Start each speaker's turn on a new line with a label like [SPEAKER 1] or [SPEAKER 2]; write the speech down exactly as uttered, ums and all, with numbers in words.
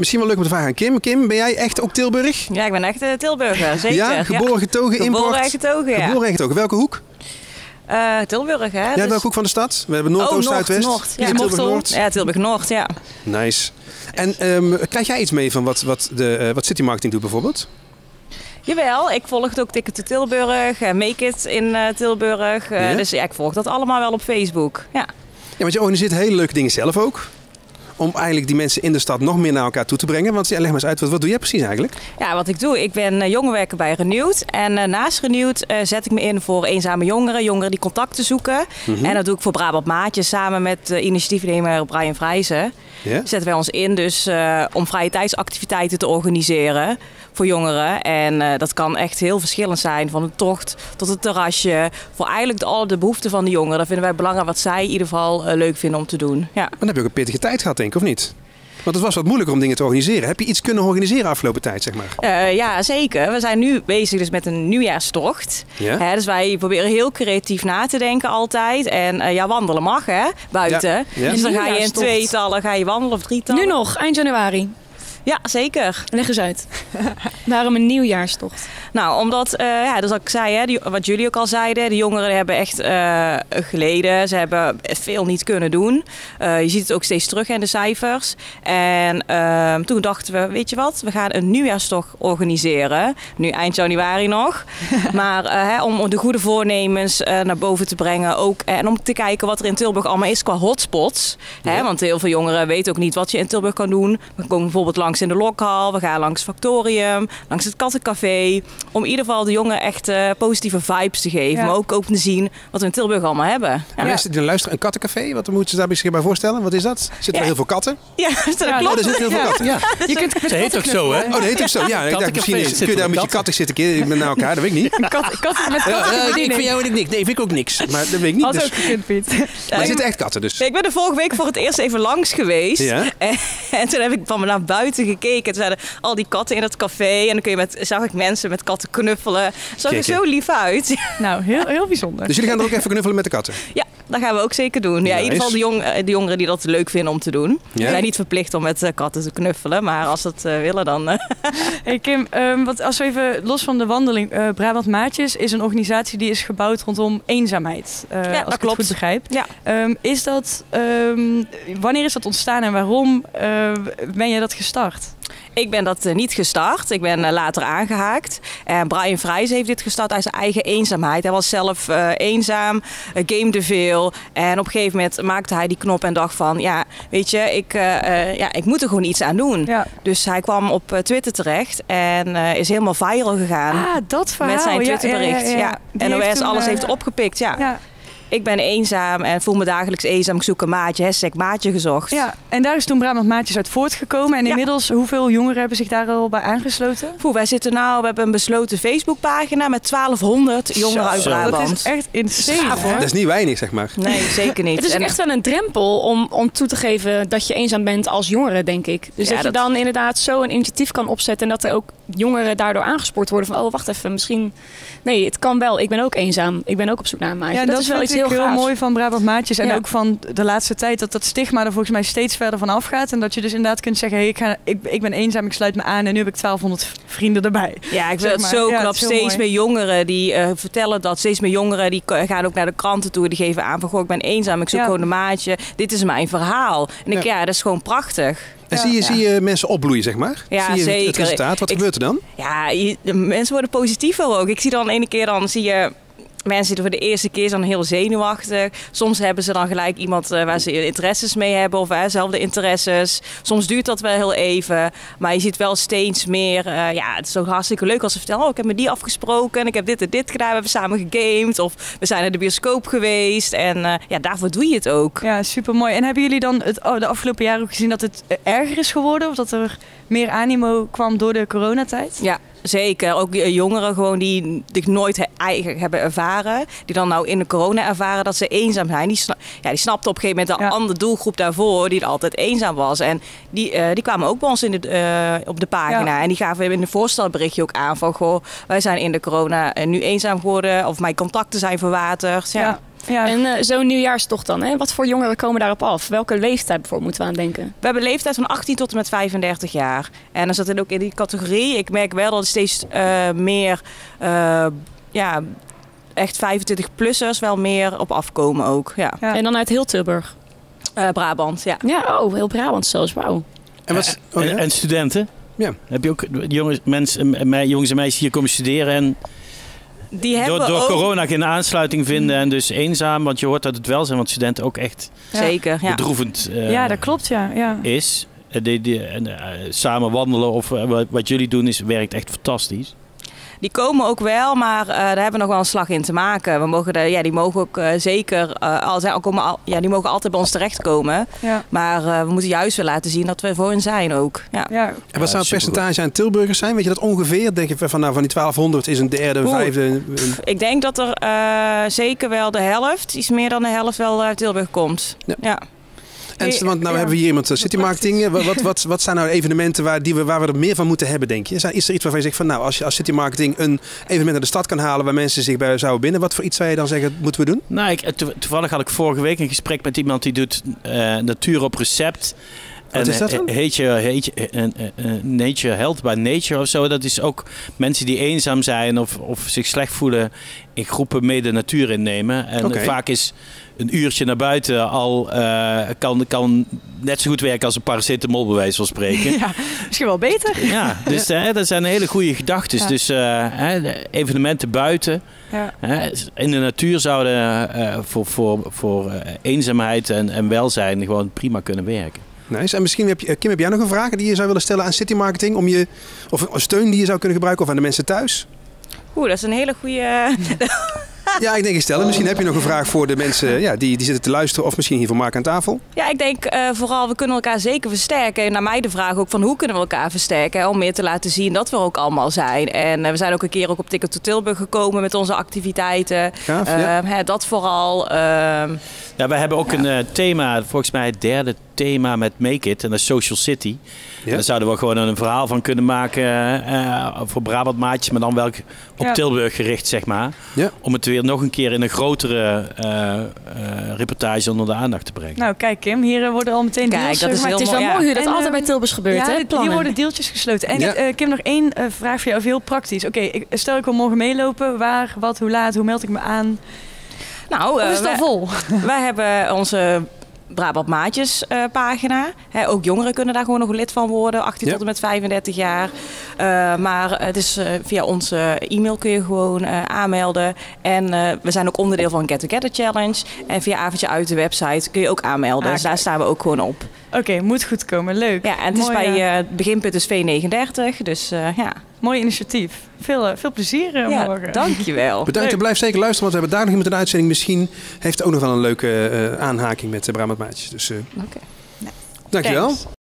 [SPEAKER 1] Misschien wel leuk om te vragen aan Kim. Kim, ben jij echt ook Tilburg?
[SPEAKER 2] Ja, ik ben echt uh, Tilburger, zeker.
[SPEAKER 1] Ja, geboren, getogen,
[SPEAKER 2] ja.
[SPEAKER 1] import?
[SPEAKER 2] Geboren en getogen, ja.
[SPEAKER 1] Geboren en getogen. Welke hoek?
[SPEAKER 2] Uh, Tilburg, hè.
[SPEAKER 1] Ja,
[SPEAKER 2] dus...
[SPEAKER 1] welke hoek van de stad? We hebben Noord,
[SPEAKER 2] oh,
[SPEAKER 1] Oost,
[SPEAKER 2] Noord,
[SPEAKER 1] Zuid, West.
[SPEAKER 2] Noord. Ja,
[SPEAKER 1] Tilburg Noord.
[SPEAKER 2] Ja, Tilburg Noord, ja.
[SPEAKER 1] Nice. En um, krijg jij iets mee van wat, wat, de, uh, wat City Marketing doet bijvoorbeeld?
[SPEAKER 2] Jawel, ik volg ook Ticket to Tilburg, uh, Make It in uh, Tilburg. Uh, ja? Dus ja, ik volg dat allemaal wel op Facebook. Ja,
[SPEAKER 1] ja, want je organiseert hele leuke dingen zelf ook. Om eigenlijk die mensen in de stad nog meer naar elkaar toe te brengen. Want ja, leg maar eens uit, wat, wat doe jij precies eigenlijk?
[SPEAKER 2] Ja, wat ik doe, ik ben uh, jongerenwerker bij Renewed. En uh, naast Renewed uh, zet ik me in voor eenzame jongeren. Jongeren die contacten zoeken. Mm-hmm. En dat doe ik voor Brabant Maatjes samen met uh, initiatiefnemer Brian Vrijzen. Yeah. Zetten wij ons in dus uh, om vrije tijdsactiviteiten te organiseren voor jongeren. En uh, dat kan echt heel verschillend zijn. Van een tocht tot het terrasje. Voor eigenlijk de, alle de behoeften van de jongeren. Dat vinden wij belangrijk wat zij in ieder geval uh, leuk vinden om te doen. Ja.
[SPEAKER 1] Maar dan heb je ook een pittige tijd gehad, denk ik, of niet? Want het was wat moeilijker om dingen te organiseren. Heb je iets kunnen organiseren afgelopen tijd, zeg maar?
[SPEAKER 2] Uh, ja, zeker. We zijn nu bezig dus met een nieuwjaarstocht. Ja? Hè, dus wij proberen heel creatief na te denken altijd. En uh, ja, wandelen mag, hè, buiten. Ja. Ja. Dus dan ga je in tweetallen, ga je wandelen of drietallen.
[SPEAKER 3] Nu nog, eind januari.
[SPEAKER 2] Ja, zeker.
[SPEAKER 3] Leg eens uit. Waarom een nieuwjaarstocht?
[SPEAKER 2] Nou, omdat, uh, ja, dus wat ik zei, hè, die, wat jullie ook al zeiden, de jongeren hebben echt uh, geleden. Ze hebben veel niet kunnen doen. Uh, je ziet het ook steeds terug in de cijfers. En uh, toen dachten we, weet je wat, we gaan een nieuwjaarstocht organiseren. Nu eind januari nog. Maar uh, hè, om de goede voornemens uh, naar boven te brengen ook. En om te kijken wat er in Tilburg allemaal is qua hotspots. Ja. Hè, want heel veel jongeren weten ook niet wat je in Tilburg kan doen. We komen bijvoorbeeld langs in de Lokhal, we gaan langs Factorium, langs het Kattencafé. Om in ieder geval de jongeren echt uh, positieve vibes te geven. Ja. Maar ook open te zien wat we in Tilburg allemaal hebben. Ja.
[SPEAKER 1] Ja. Mensen die luisteren, een kattencafé, wat moeten ze daar misschien bij voorstellen? Wat is dat? Zitten ja. er heel veel katten?
[SPEAKER 2] Ja, dat ja,
[SPEAKER 1] klopt. Oh, er zitten heel veel ja. katten. Ja.
[SPEAKER 4] Je kunt het heet ook zo, hè?
[SPEAKER 1] Oh, dat heet ook zo. Ja, ik dacht, misschien is, kun je daar met je katten zitten keer naar elkaar, dat weet ik niet.
[SPEAKER 3] Katten kat met
[SPEAKER 1] ja, ja, ik vind jou en ik niks. Nee, vind ik ook niks. Maar dat weet ik niet.
[SPEAKER 3] Had
[SPEAKER 1] dus.
[SPEAKER 3] ook gekund, Piet.
[SPEAKER 1] Maar ja, er zitten echt katten dus.
[SPEAKER 2] Ik ben er vorige week voor het eerst even langs geweest. Ja? En, en toen heb ik van me naar buiten gekeken. Toen zeiden al die katten in het café. En dan kun je met, zag ik mensen met katten knuffelen. Zag er zo lief uit.
[SPEAKER 3] Nou, heel, heel bijzonder.
[SPEAKER 1] Dus jullie gaan er ook even knuffelen met de katten?
[SPEAKER 2] Ja, dat gaan we ook zeker doen. Ja, nice. In ieder geval de, jong, de jongeren die dat leuk vinden om te doen. Ja? We zijn niet verplicht om met uh, katten te knuffelen. Maar als ze het uh, willen, dan... Uh.
[SPEAKER 3] Hey Kim, um, wat, als we even los van de wandeling. Uh, Brabant Maatjes is een organisatie die is gebouwd rondom eenzaamheid. Uh,
[SPEAKER 2] ja,
[SPEAKER 3] als
[SPEAKER 2] dat
[SPEAKER 3] ik
[SPEAKER 2] klopt.
[SPEAKER 3] het goed begrijp.
[SPEAKER 2] Ja.
[SPEAKER 3] Um, is dat, um, wanneer is dat ontstaan en waarom uh, ben je dat gestart?
[SPEAKER 2] Ik ben dat uh, niet gestart. Ik ben uh, later aangehaakt. En Brian Vrijzen heeft dit gestart uit zijn eigen eenzaamheid. Hij was zelf uh, eenzaam, uh, gamede veel. En op een gegeven moment maakte hij die knop en dacht van... ja, weet je, ik, uh, uh, ja, ik moet er gewoon iets aan doen. Ja. Dus hij kwam op uh, Twitter terecht en uh, is helemaal viral gegaan.
[SPEAKER 3] Ah, dat verhaal.
[SPEAKER 2] Met zijn Twitterbericht. Ja, ja, ja. ja. N O S, alles uh... heeft opgepikt, ja. ja. Ik ben eenzaam en voel me dagelijks eenzaam. Ik zoek een maatje, hashtag maatje gezocht.
[SPEAKER 3] Ja, en daar is toen Brabant Maatjes uit voortgekomen. En inmiddels, ja. hoeveel jongeren hebben zich daar al bij aangesloten?
[SPEAKER 2] Poeh, wij zitten nou, we hebben een besloten Facebookpagina met twaalfhonderd jongeren uit Brabant.
[SPEAKER 3] Dat is echt insane, hoor.
[SPEAKER 1] Dat is niet weinig, zeg maar.
[SPEAKER 2] Nee, zeker niet.
[SPEAKER 5] Het is en echt wel een drempel om, om toe te geven dat je eenzaam bent als jongere, denk ik. Dus ja, dat je dat... dan inderdaad zo een initiatief kan opzetten en dat er ook jongeren daardoor aangespoord worden van, oh, wacht even, misschien... Nee, het kan wel. Ik ben ook eenzaam. Ik ben ook op zoek naar een maatje.
[SPEAKER 3] Ja,
[SPEAKER 5] dat,
[SPEAKER 3] dat
[SPEAKER 5] is wel iets heel
[SPEAKER 3] heel
[SPEAKER 5] gaafs.
[SPEAKER 3] mooi van Brabant Maatjes. En
[SPEAKER 5] ja.
[SPEAKER 3] ook van de laatste tijd dat dat stigma er volgens mij steeds verder van afgaat. En dat je dus inderdaad kunt zeggen, hey, ik, ga, ik, ik ben eenzaam, ik sluit me aan en nu heb ik twaalfhonderd vrienden erbij.
[SPEAKER 2] Ja, ik vind het zo knap. Ja, steeds mooi. meer jongeren die uh, vertellen dat. Steeds meer jongeren die gaan ook naar de kranten toe. Die geven aan van, goh, ik ben eenzaam, ik zoek ja. gewoon een maatje. Dit is mijn verhaal. En ik, ja. ja, dat is gewoon prachtig.
[SPEAKER 1] En ja, zie, je, ja. zie je mensen opbloeien, zeg maar?
[SPEAKER 2] Ja,
[SPEAKER 1] zie je
[SPEAKER 2] zeker.
[SPEAKER 1] Het resultaat? Wat ik, gebeurt er dan?
[SPEAKER 2] Ja, je, de mensen worden positiever ook. Ik zie dan ene keer, dan zie je... Mensen die voor de eerste keer zijn heel zenuwachtig. Soms hebben ze dan gelijk iemand uh, waar ze interesses mee hebben. Of uh, zelfde interesses. Soms duurt dat wel heel even. Maar je ziet wel steeds meer. Uh, ja, het is ook hartstikke leuk als ze vertellen. Oh, ik heb met die afgesproken. En ik heb dit en dit gedaan. We hebben samen gegamed. Of we zijn naar de bioscoop geweest. En uh, ja, daarvoor doe je het ook.
[SPEAKER 3] Ja, super mooi. En hebben jullie dan het, oh, de afgelopen jaren ook gezien dat het erger is geworden? Of dat er meer animo kwam door de coronatijd?
[SPEAKER 2] Ja. Zeker, ook jongeren gewoon die dit nooit eigen hebben ervaren. Die dan nou in de corona ervaren dat ze eenzaam zijn. Die, sna- ja, die snapten op een gegeven moment een ja. andere doelgroep daarvoor die altijd eenzaam was. En die, uh, die kwamen ook bij ons in de, uh, op de pagina. Ja. En die gaven in een voorstelberichtje ook aan van... Goh, wij zijn in de corona nu eenzaam geworden. Of mijn contacten zijn verwaterd. Ja. Ja.
[SPEAKER 3] Ja.
[SPEAKER 5] En uh, zo'n nieuwjaarstocht dan, hè? Wat voor jongeren komen daarop af? Welke leeftijd bijvoorbeeld moeten we aan denken?
[SPEAKER 2] We hebben een leeftijd van achttien tot en met vijfendertig jaar. En dan zat het ook in die categorie. Ik merk wel dat er steeds uh, meer... Uh, ja, echt vijfentwintig-plussers wel meer op afkomen ook. Ja.
[SPEAKER 5] Ja. En dan uit heel Tilburg?
[SPEAKER 2] Uh, Brabant, ja.
[SPEAKER 5] Ja, oh, heel Brabant zelfs, wauw.
[SPEAKER 4] En, wat, oh, ja? en, en studenten?
[SPEAKER 1] Ja.
[SPEAKER 4] Heb je ook jongens, mensen, jongens en meisjes hier komen studeren en
[SPEAKER 2] die hebben
[SPEAKER 4] door, door
[SPEAKER 2] ook...
[SPEAKER 4] corona geen aansluiting vinden en dus eenzaam? Want je hoort dat het welzijn van studenten ook echt
[SPEAKER 2] ja. Zeker, ja.
[SPEAKER 4] bedroevend uh,
[SPEAKER 3] ja, dat klopt, ja. ja.
[SPEAKER 4] is. Die, die, uh, samen wandelen of uh, wat, wat jullie doen is, werkt echt fantastisch.
[SPEAKER 2] Die komen ook wel, maar uh, daar hebben we nog wel een slag in te maken. We mogen de, ja, die mogen ook uh, zeker, uh, al zijn, al komen al, ja, die mogen altijd bij ons terechtkomen. Ja. Maar uh, we moeten juist weer laten zien dat we voor hen zijn ook. Ja.
[SPEAKER 3] Ja.
[SPEAKER 1] En wat zou het percentage aan Tilburgers zijn? Weet je dat ongeveer? Denk je van, nou, van die twaalfhonderd is een derde, een vijfde? Een...
[SPEAKER 2] Ik denk dat er uh, zeker wel de helft, iets meer dan de helft wel uit Tilburg komt. Ja. ja.
[SPEAKER 1] En, want nou ja, hebben we hier iemand uh, City Marketing. Wat, wat, wat, wat zijn nou evenementen waar, die we, waar we er meer van moeten hebben, denk je? Is er iets waarvan je zegt van nou, als je als City Marketing een evenement naar de stad kan halen waar mensen zich bij zouden binden, wat voor iets zou je dan zeggen, moeten we doen?
[SPEAKER 4] Nou, ik, toevallig had ik vorige week een gesprek met iemand die doet uh, natuur op recept.
[SPEAKER 1] Wat is dat dan?
[SPEAKER 4] Heet je, heet je, uh, uh, Nature Health by Nature of zo. Dat is ook mensen die eenzaam zijn of, of zich slecht voelen in groepen mee de natuur innemen. En okay. vaak is een uurtje naar buiten al uh, kan, kan net zo goed werken als een paracetamol, bij wijze van spreken.
[SPEAKER 3] Ja, misschien wel beter.
[SPEAKER 4] Ja, dus uh, dat zijn hele goede gedachten. Ja. Dus uh, evenementen buiten. Ja. Uh, in de natuur zouden uh, voor, voor, voor uh, eenzaamheid en, en welzijn gewoon prima kunnen werken.
[SPEAKER 1] Nice. En misschien heb je, Kim, heb jij nog een vraag die je zou willen stellen aan City Marketing? Om je, of een steun die je zou kunnen gebruiken of aan de mensen thuis?
[SPEAKER 2] Oeh, dat is een hele goede...
[SPEAKER 1] Ja, ik denk ik stellen. Misschien heb je nog een vraag voor de mensen ja, die, die zitten te luisteren of misschien hier voor Maak aan tafel.
[SPEAKER 2] Ja, ik denk uh, vooral we kunnen elkaar zeker versterken. En naar mij de vraag ook van hoe kunnen we elkaar versterken? Hè? Om meer te laten zien dat we er ook allemaal zijn. En uh, we zijn ook een keer ook op Ticket to Tilburg gekomen met onze activiteiten. Gaaf, uh, ja. hè, dat vooral. Uh,
[SPEAKER 4] ja, wij hebben ook ja. een uh, thema, volgens mij het derde thema met Make It. En dat is Social City. Ja. Daar zouden we gewoon een verhaal van kunnen maken uh, voor Brabant Maatjes, maar dan wel op ja. Tilburg gericht, zeg maar. Ja. Om het weer nog een keer in een grotere uh, uh, reportage onder de aandacht te brengen.
[SPEAKER 3] Nou, kijk Kim, hier worden al meteen
[SPEAKER 5] kijk,
[SPEAKER 3] deals.
[SPEAKER 5] Dat is heel het is wel mooi hoe ja. dat en, altijd bij Tilburg gebeurt,
[SPEAKER 3] ja,
[SPEAKER 5] hè?
[SPEAKER 3] Hier worden deeltjes gesloten. En ja. uh, Kim, nog één uh, vraag voor jou, even heel praktisch. Oké, okay, stel ik wil morgen meelopen. Waar, wat, hoe laat, hoe meld ik me aan?
[SPEAKER 2] Nou, uh,
[SPEAKER 3] of is het al vol?
[SPEAKER 2] Wij hebben onze Brabant Maatjes uh, pagina. He, ook jongeren kunnen daar gewoon nog lid van worden. achttien ja. tot en met vijfendertig jaar. Uh, maar het is uh, via onze e-mail kun je gewoon uh, aanmelden. En uh, we zijn ook onderdeel van Get Together Challenge. En via Avondje Uit de website kun je ook aanmelden. Ah, dus daar staan we ook gewoon op.
[SPEAKER 3] Oké, okay, moet goed komen. Leuk.
[SPEAKER 2] Ja, en het Mooi, is bij uh, het beginpunt is V negenendertig. Dus uh, ja.
[SPEAKER 3] Mooi initiatief. Veel, uh, veel plezier uh,
[SPEAKER 2] ja,
[SPEAKER 3] morgen.
[SPEAKER 2] Dankjewel.
[SPEAKER 1] Bedankt en blijf zeker luisteren, want we hebben daar nog iemand in de uitzending. Misschien heeft ook nog wel een leuke uh, aanhaking met de Brabant Maatjes. Dus uh, okay. nee. Dankjewel. Thanks.